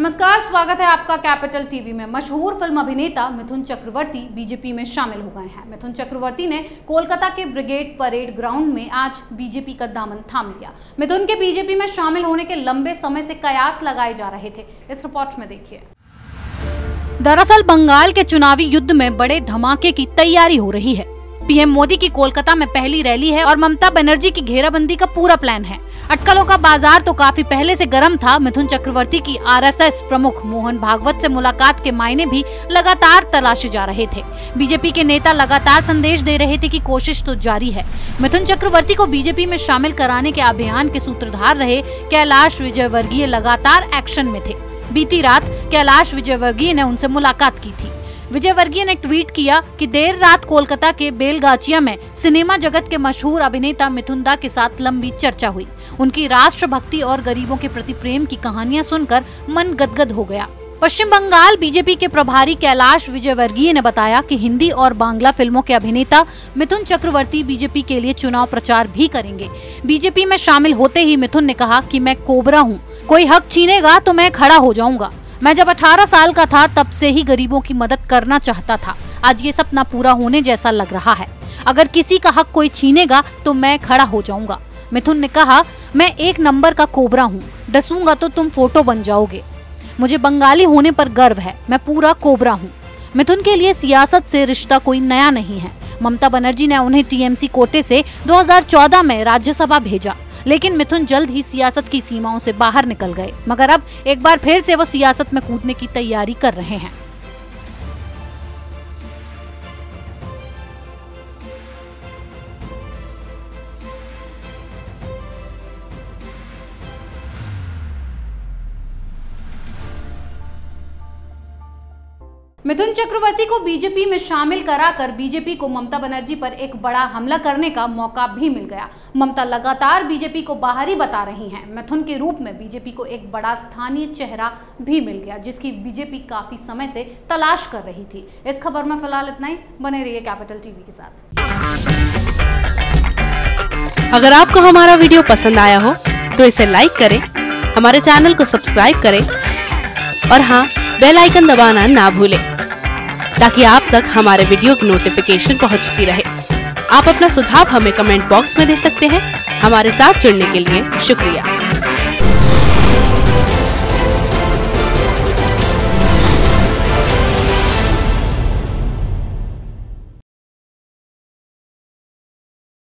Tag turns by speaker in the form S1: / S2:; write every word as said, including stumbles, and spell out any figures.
S1: नमस्कार, स्वागत है आपका कैपिटल टीवी में। मशहूर फिल्म अभिनेता मिथुन चक्रवर्ती बीजेपी में शामिल हो गए हैं। मिथुन चक्रवर्ती ने कोलकाता के ब्रिगेड परेड ग्राउंड में आज बीजेपी का दामन थाम लिया। मिथुन के बीजेपी में शामिल होने के लंबे समय से कयास लगाए जा रहे थे। इस रिपोर्ट में देखिए। दरअसल बंगाल के चुनावी युद्ध में बड़े धमाके की तैयारी हो रही है। पीएम मोदी की कोलकाता में पहली रैली है और ममता बनर्जी की घेराबंदी का पूरा प्लान है। अटकलों का बाजार तो काफी पहले से गर्म था। मिथुन चक्रवर्ती की आरएसएस प्रमुख मोहन भागवत से मुलाकात के मायने भी लगातार तलाशे जा रहे थे। बीजेपी के नेता लगातार संदेश दे रहे थे कि कोशिश तो जारी है। मिथुन चक्रवर्ती को बीजेपी में शामिल कराने के अभियान के सूत्रधार रहे कैलाश विजयवर्गीय लगातार एक्शन में थे। बीती रात कैलाश विजयवर्गीय ने उनसे मुलाकात की थी। विजयवर्गीय ने ट्वीट किया कि देर रात कोलकाता के बेलगाचिया में सिनेमा जगत के मशहूर अभिनेता मिथुन दा के साथ लंबी चर्चा हुई। उनकी राष्ट्रभक्ति और गरीबों के प्रति प्रेम की कहानियां सुनकर मन गदगद हो गया। पश्चिम बंगाल बीजेपी के प्रभारी कैलाश विजयवर्गीय ने बताया कि हिंदी और बांग्ला फिल्मों के अभिनेता मिथुन चक्रवर्ती बीजेपी के लिए चुनाव प्रचार भी करेंगे। बीजेपी में शामिल होते ही मिथुन ने कहा कि मैं कोबरा हूँ, कोई हक छीनेगा तो मैं खड़ा हो जाऊंगा। मैं जब अठारह साल का था तब से ही गरीबों की मदद करना चाहता था। आज ये सपना पूरा होने जैसा लग रहा है। अगर किसी का हक कोई छीनेगा तो मैं खड़ा हो जाऊंगा। मिथुन ने कहा, मैं एक नंबर का कोबरा हूँ, डसूंगा तो तुम फोटो बन जाओगे। मुझे बंगाली होने पर गर्व है, मैं पूरा कोबरा हूँ। मिथुन के लिए सियासत से रिश्ता कोई नया नहीं है। ममता बनर्जी ने उन्हें टीएमसी कोटे से दो हज़ार चौदह में राज्यसभा भेजा, लेकिन मिथुन जल्द ही सियासत की सीमाओं से बाहर निकल गए। मगर अब एक बार फिर से वो सियासत में कूदने की तैयारी कर रहे हैं। मिथुन चक्रवर्ती को बीजेपी में शामिल कराकर बीजेपी को ममता बनर्जी पर एक बड़ा हमला करने का मौका भी मिल गया। ममता लगातार बीजेपी को बाहरी बता रही हैं। मिथुन के रूप में बीजेपी को एक बड़ा स्थानीय चेहरा भी मिल गया, जिसकी बीजेपी काफी समय से तलाश कर रही थी। इस खबर में फिलहाल इतना ही। बने रहिए कैपिटल टीवी के साथ।
S2: अगर आपको हमारा वीडियो पसंद आया हो तो इसे लाइक करें, हमारे चैनल को सब्सक्राइब करें और हाँ, बेल आइकन दबाना ना भूलें ताकि आप तक हमारे वीडियो की नोटिफिकेशन पहुंचती रहे। आप अपना सुझाव हमें कमेंट बॉक्स में दे सकते हैं। हमारे साथ जुड़ने के लिए शुक्रिया।